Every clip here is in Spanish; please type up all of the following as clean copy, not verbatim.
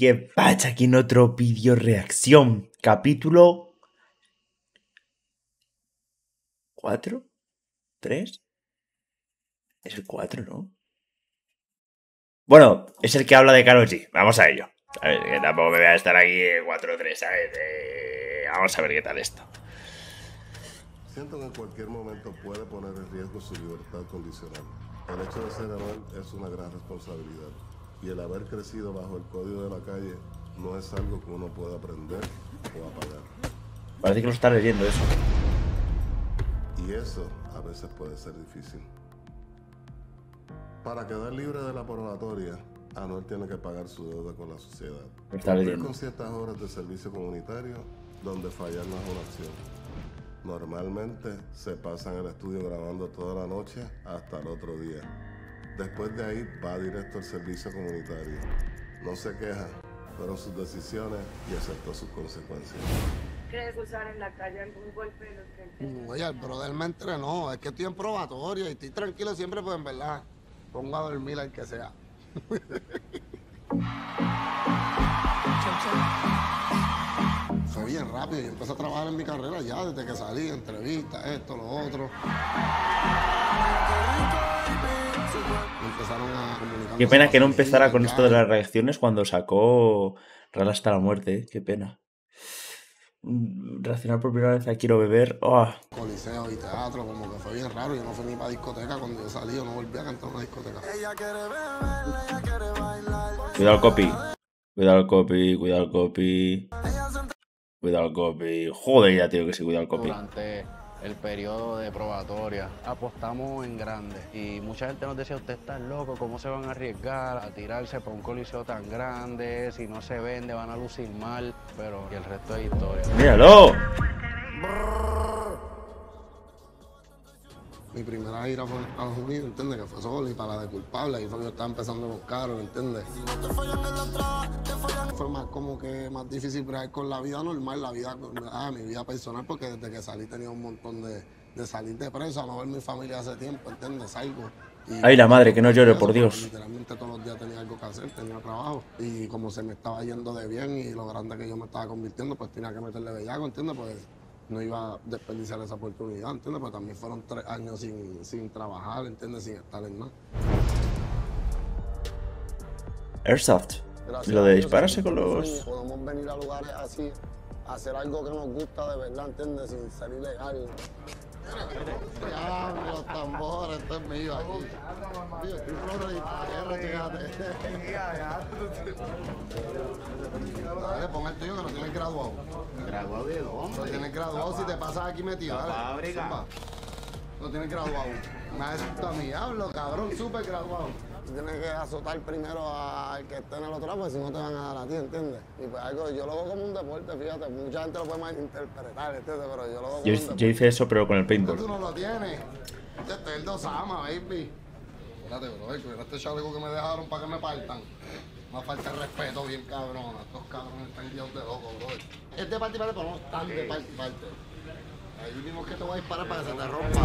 ¿qué pasa? Aquí en otro vídeo reacción. Capítulo 4, 3. Es el 4, ¿no? Bueno, es el que habla de Karol G. Vamos a ello. A ver, que tampoco me voy a estar aquí 4-3, ¿sabes? Vamos a ver qué tal esto. Siento que en cualquier momento puede poner en riesgo su libertad condicional. El hecho de ser Anuel es una gran responsabilidad. Y el haber crecido bajo el código de la calle no es algo que uno pueda aprender o apagar. Parece que lo está leyendo eso. Y eso a veces puede ser difícil. Para quedar libre de la probatoria, Anuel tiene que pagar su deuda con la sociedad. Está leyendo. Con ciertas horas de servicio comunitario, donde fallar no es una opción. Normalmente se pasa en el estudio grabando toda la noche hasta el otro día. Después de ahí va directo al servicio comunitario. No se queja, fueron sus decisiones y aceptó sus consecuencias. ¿Crees usar en la calle algún golpe de los que Oye, el brother me entrenó, es que estoy en probatoria y estoy tranquilo siempre, pues en verdad, pongo a dormir al que sea. Fue bien rápido, yo empecé a trabajar en mi carrera ya desde que salí, entrevistas, esto, lo otro. Empezaron a comunicar. Qué pena que no empezara con esto de las reacciones cuando sacó Real hasta la muerte, ¿eh? Qué pena. Reaccionar por primera vez a Quiero Beber. Oh. Coliseo y teatro, como que fue bien raro. Yo no fui ni para discoteca cuando yo salí, yo no volví a cantar en una discoteca. Cuidado el copy. Cuidado el copy, cuidado el copy. Cuidado el copy. Joder ya, tío, que sí, cuidado el copy. Durante el periodo de probatoria apostamos en grande y mucha gente nos decía, usted está loco, ¿cómo se van a arriesgar a tirarse por un coliseo tan grande? Si no se vende van a lucir mal, pero y el resto es historia. ¡Míralo! Mi primera gira fue en Estados Unidos, ¿entiendes? Que fue solo y para la de culpable, ahí fue que yo estaba empezando con Karol, ¿entiendes? Fue más como que más difícil bregar con la vida normal, la vida, mi vida personal, porque desde que salí tenía un montón de salir de preso, a no ver mi familia hace tiempo, ¿entiendes? Salgo. Ay, la madre, que no llore, por Dios. Literalmente todos los días tenía algo que hacer, tenía trabajo. Y como se me estaba yendo de bien y lo grande que yo me estaba convirtiendo, pues tenía que meterle bellaco, ¿entiendes? Pues no iba a desperdiciar esa oportunidad, ¿entiendes? Pero también fueron 3 años sin trabajar, ¿entiendes? Sin estar en nada. Airsoft. Gracias Lo de a Dios, dispararse con los... podemos venir a lugares así, a hacer algo que nos gusta de verdad, ¿entiendes? Sin ser ilegal. Ya, los tambores, esto es mío aquí. Tío, estoy pronto de disparar, dale, pon el tuyo que no tienes graduado. ¿Graduado de dónde? No tienes graduado si te pasas aquí metido, dale. fábrica. Zumba. No tienes graduado. Me asusta a mi diablo, cabrón, súper graduado. Tienes que azotar primero al que esté en el otro lado, porque si no te van a dar a ti, ¿entiendes? Y pues algo, yo lo veo como un deporte, fíjate, mucha gente lo puede malinterpretar, ¿entiendes? Pero yo lo veo como un deporte. Yo hice eso, pero con el Tú paintball. no lo tienes. Este es el Dosama, baby. Espérate, bro, este chaleco que me dejaron para que me partan. Una falta de respeto bien cabrón. Estos cabrones están guiados de loco, bro. Es de parte y parte, pero no están de parte y parte. Ahí mismo que te voy a disparar para que se te rompa.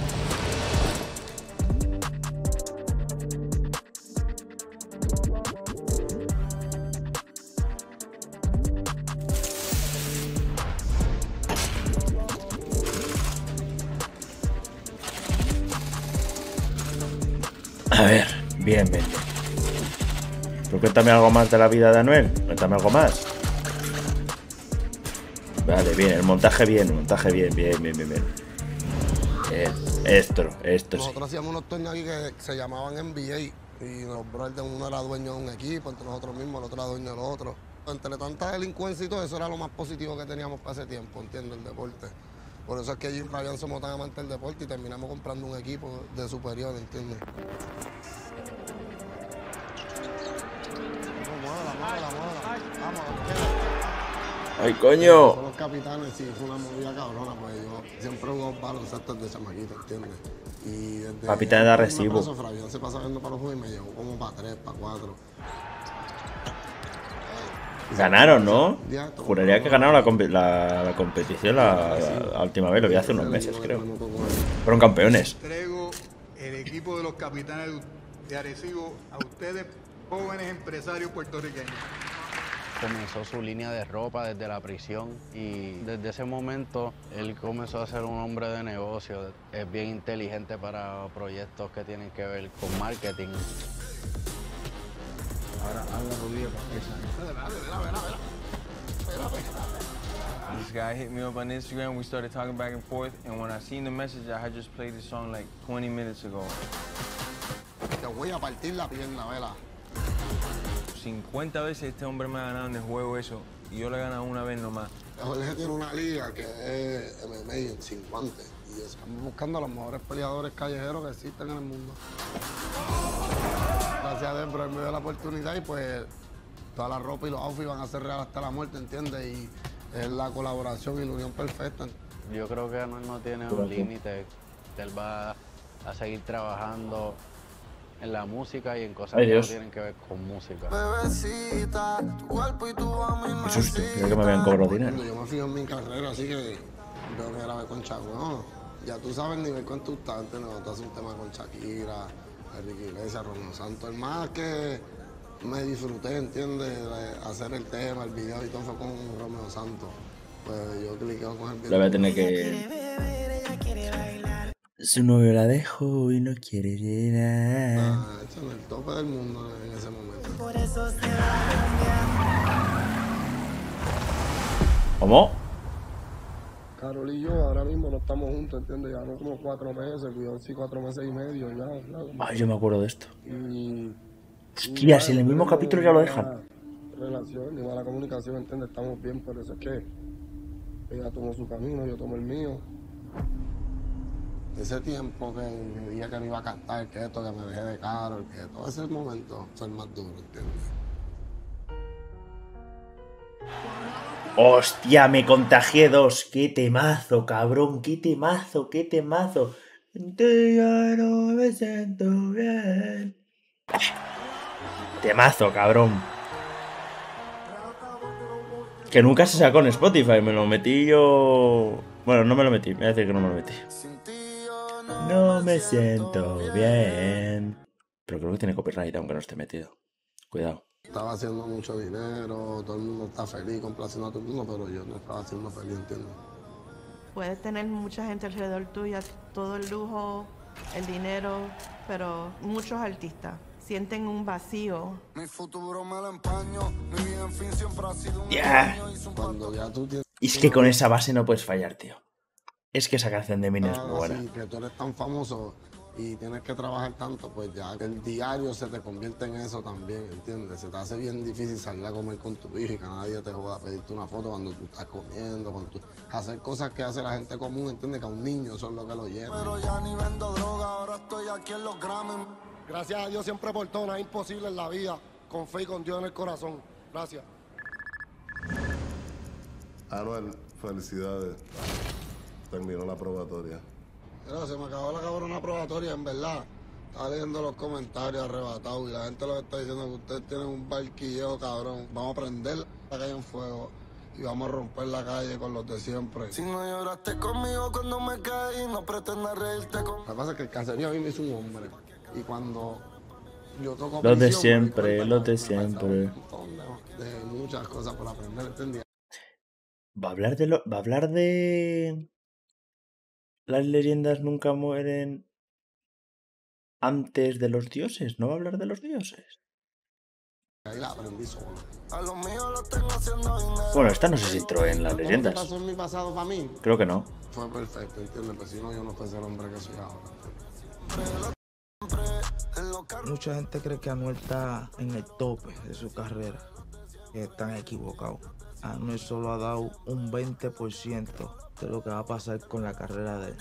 A ver, bien, bien. Pero cuéntame algo más de la vida de Anuel. Cuéntame algo más. Vale, bien, el montaje bien, bien. Esto sí. Nosotros hacíamos unos torneos aquí que se llamaban NBA y los brothers de uno era dueño de un equipo, entre nosotros mismos, el otro era dueño del otro. Entre tanta delincuencia y todo eso era lo más positivo que teníamos para ese tiempo, ¿entiendes? El deporte. Por eso es que yo y Fabián somos tan amantes del deporte y terminamos comprando un equipo de superior, ¿entiendes? Vamos. ¡Ay, coño! Los capitanes, sí, fue una movida cabrona, pues yo siempre juego baloncesto desde chamaquito, ¿entiendes? Y desde Capitán de Arecibo. Fabián se pasa viendo para los juegos y me llevó como para 3, para 4. Ganaron, ¿no? Juraría que ganaron la competición la última vez, lo vi hace unos meses, creo. Fueron campeones. Entrego el equipo de los capitanes de Arecibo a ustedes, jóvenes empresarios puertorriqueños. comenzó su línea de ropa desde la prisión y desde ese momento él comenzó a ser un hombre de negocio. Es bien inteligente para proyectos que tienen que ver con marketing. Ahora habla rodilla This guy hit me up on Instagram, we started talking back and forth, and when I seen the message, I had just played this song like 20 minutes ago. Te voy a partir la pierna, vela. 50 veces este hombre me ha ganado en el juego eso, y yo le he ganado una vez nomás. Jorge tiene una liga que es MMA sin guantes, y estamos buscando a los mejores peleadores callejeros que existen en el mundo. Gracias a Dios, pero él me dio la oportunidad y pues toda la ropa y los outfits van a ser real hasta la muerte, ¿entiendes? Y es la colaboración y la unión perfecta. Yo creo que Anuel no tiene un límite. Él va a seguir trabajando en la música y en cosas que no tienen que ver con música. Bebecita, tu cuerpo y tu Qué susto, creo que me habían cobrado dinero. Yo me fijo en mi carrera, así que veo que grabé con Chaco. No, ya tú sabes el nivel con tu tante, no, tú haces un tema con Shakira, Enrique Iglesias, Romeo Santos. El más que me disfruté, ¿entiendes? De hacer el tema, el video y todo fue con Romeo Santos. Pues yo cliqué con el video. La voy a tener que... Su novio la dejó y no quiere llegar. Hecho en el tope del mundo en ese momento. ¿Cómo? Carol y yo ahora mismo no estamos juntos, ¿entiendes? Ya no como 4 meses, cuidado, sí, 4 meses y medio ya. Ay, yo me acuerdo de esto. Y hostia, si en el mismo capítulo ya lo dejan. Relación y mala comunicación, ¿entiendes? Estamos bien, por eso es que ella tomó su camino, yo tomo el mío. Ese tiempo que me dije que no iba a cantar, que esto, que me dejé de Karol, que todo ese momento fue el más duro, ¿entiendes? Hostia, me contagié 2. Qué temazo, cabrón. Qué temazo, qué temazo. Ya no me siento bien. Temazo, cabrón. Que nunca se sacó en Spotify. Me lo metí yo... Bueno, no me lo metí. Me voy a decir que no me lo metí. No me siento bien. Pero creo que tiene copyright aunque no esté metido. Cuidado. Estaba haciendo mucho dinero, todo el mundo está feliz, complaciendo a todo el mundo, pero yo no estaba haciendo feliz, ¿entiendes? Puedes tener mucha gente alrededor tuya, todo el lujo, el dinero, pero muchos artistas sienten un vacío. Mi futuro me lo empaño, mi vida en fin siempre ha sido un Cuando ya tú tienes... Y es que con esa base no puedes fallar, tío. Es que esa canción de Eminem es muy buena. Sí, que tú eres tan famoso y tienes que trabajar tanto, pues ya que el diario se te convierte en eso también, ¿entiendes? Se te hace bien difícil salir a comer con tu hijo y que nadie te joda a pedirte una foto cuando tú estás comiendo, hacer cosas que hace la gente común, ¿entiendes? Que a un niño eso es lo que lo lleva. Pero ya ni vendo droga, ahora estoy aquí en los Grammy. Gracias a Dios siempre por todo, nada imposible en la vida, con fe y con Dios en el corazón. Gracias. Anuel, felicidades. Terminó la probatoria. Mira, se me acabó la cabrona probatoria, en verdad. Estaba leyendo los comentarios arrebatados y la gente lo que está diciendo es que ustedes tienen un barquilleo, cabrón. Vamos a prender la calle en fuego y vamos a romper la calle con los de siempre. Si no lloraste conmigo cuando me caí, no pretendas reírte con... Lo que pasa es que el Caserío a mí me hizo un hombre. Y cuando yo toco los de siempre, los de siempre. De muchas cosas por aprender, ¿entendí? Va a hablar de... Las leyendas nunca mueren antes de los dioses. ¿No va a hablar de los dioses? Ahí la aprendí solo. Bueno, esta no sé si entró en las leyendas. ¿Qué pasó en mi pasado para mí? Creo que no. Fue perfecto, ¿entiendes? Pues si no, yo no fuese el hombre que soy ahora. Mucha gente cree que Anuel está en el tope de su carrera. Que están equivocados. Anuel solo ha dado un 20% de lo que va a pasar con la carrera de él.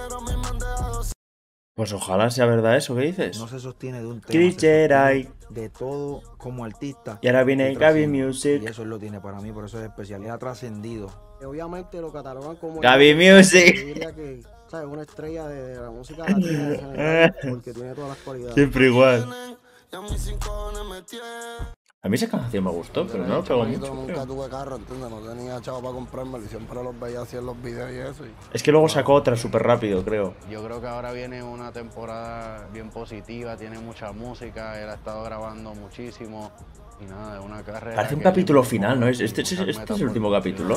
Pues ojalá sea verdad eso que dices. No se sostiene de un tema, de todo como artista. Y ahora viene Gaby Music. Y eso lo tiene para mí, por eso es especial. Y ha trascendido. Obviamente lo catalogan como... Gaby Music. Yo diría que, ¿sabes? Una estrella de la música latina en general, porque tiene todas las cualidades. Siempre igual. A mí esa canción me gustó, pero no lo pegó mucho, Nunca creo. tuve carro, ¿entiendes? No tenía chavo para comprármelo y siempre los veía así en los videos y eso. Es que luego sacó otra súper rápido, creo. Yo creo que ahora viene una temporada bien positiva, tiene mucha música, él ha estado grabando muchísimo y nada, es una carrera. Parece un que capítulo mismo final, ¿no? sin Este muchas es metas el por último cumplir. capítulo.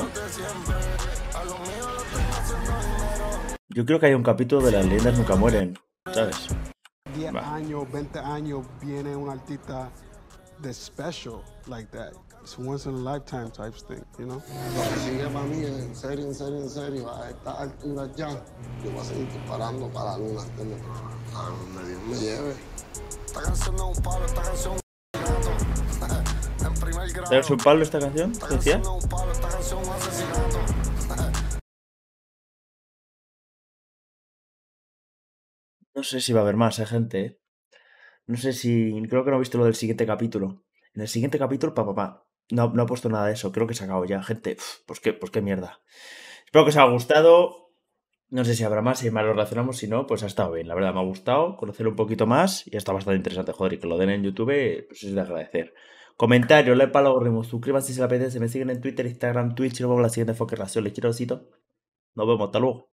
Yo creo que hay un capítulo de Las leyendas nunca mueren, ¿sabes? 10 Va. años, 20 años viene un artista de special like that. It's once in a lifetime type thing, you know? Lo que sigue para mí, en serio, a estas alturas ya, yo voy a seguir disparando para la luna, ¿entiendes? A donde Dios me lleve. Esta canción no es un palo, esta canción es un asesinato. En primer grado. ¿Es un palo esta canción? Esta ¿Decía? canción no es un palo, esta canción es un asesinato. No sé si va a haber más, gente, ¿eh? No sé si... Creo que no he visto lo del siguiente capítulo. En el siguiente capítulo, papá, no ha puesto nada de eso. Creo que se ha acabado ya, gente. Pues qué mierda. Espero que os haya gustado. No sé si habrá más, si más lo relacionamos. Si no, pues ha estado bien. La verdad, me ha gustado conocerlo un poquito más y está bastante interesante. Joder, y que lo den en YouTube, pues es de agradecer. Comentario, like para los suscríbanse si les apetece. Me siguen en Twitter, Instagram, Twitch y nos vemos en la siguiente Foque Ración. Les quiero besito. Nos vemos, hasta luego.